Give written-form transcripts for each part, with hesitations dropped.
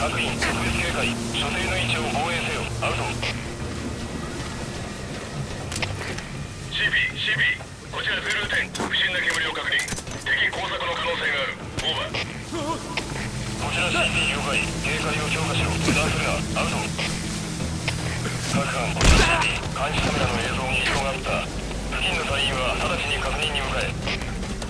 各員特別警戒。所定の位置を防衛せよ。アウト。 CP こちら0点。不審な煙を確認。敵工作の可能性がある。オーバー。こちら CP 了解。警戒を強化しろ。油断するな。アウト。各班こちら CP 監視カメラの映像に異常があった。付近の隊員は直ちに確認に向かえ。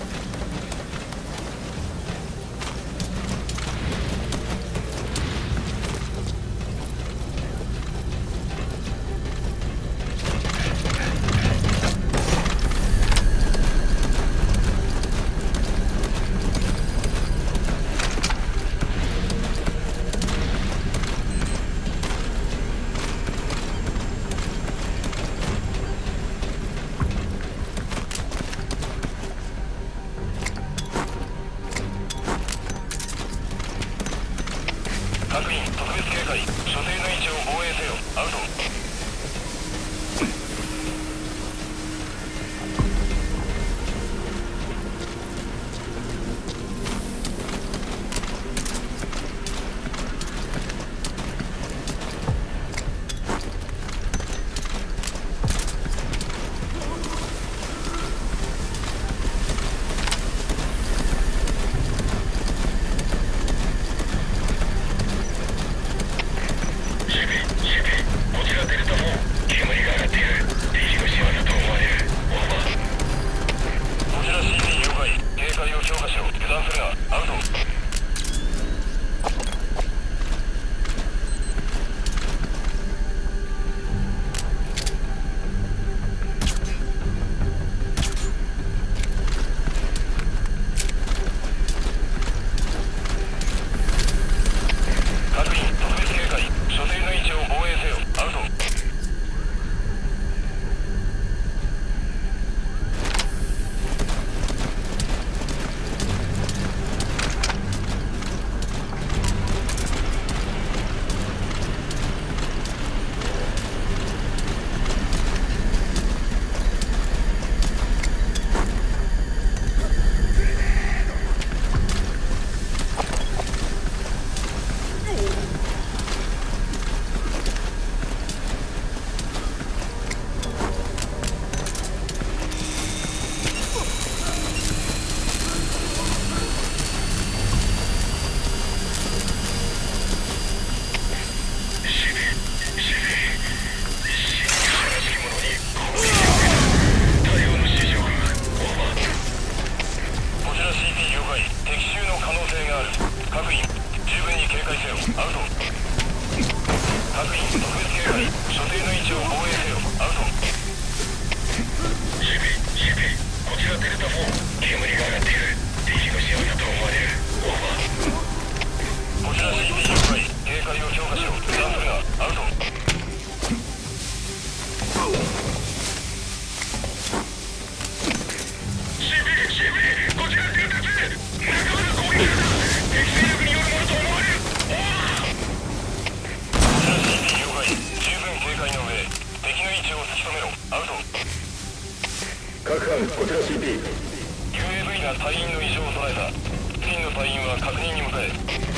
各員特別警戒。所定の位置を防衛せよ。アウト。各班こちら CP。 UAV が隊員の異常を捉えた。付近の隊員は確認に向かえ。